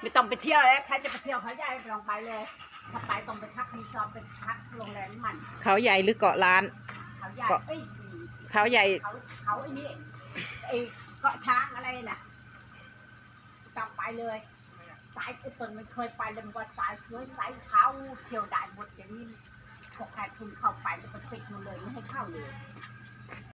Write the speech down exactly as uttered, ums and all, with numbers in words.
ไม่ต้องไปเที่ยวแล้วใครจะไปเที่ยวเขาใหญ่ลองไปเลยถ้าไปต้องไปพักรีสอร์ทเป็นพักโรงแรมมันเขาใหญ่หรือเกาะล้านเขาใหญ่เอ้ยเขาใหญ่เขาเขาไอ้นี่ไอ้เกาะช้างอะไรน่ะต้องไปเลยสายไอ้ตนไม่เคยไปเลยว่าสายสวยสายเขาเที่ยวได้หมดอย่างนี้พวกใครคุณเข้าไปจะไปปิดหมดเลยไม่ให้เข้าเลย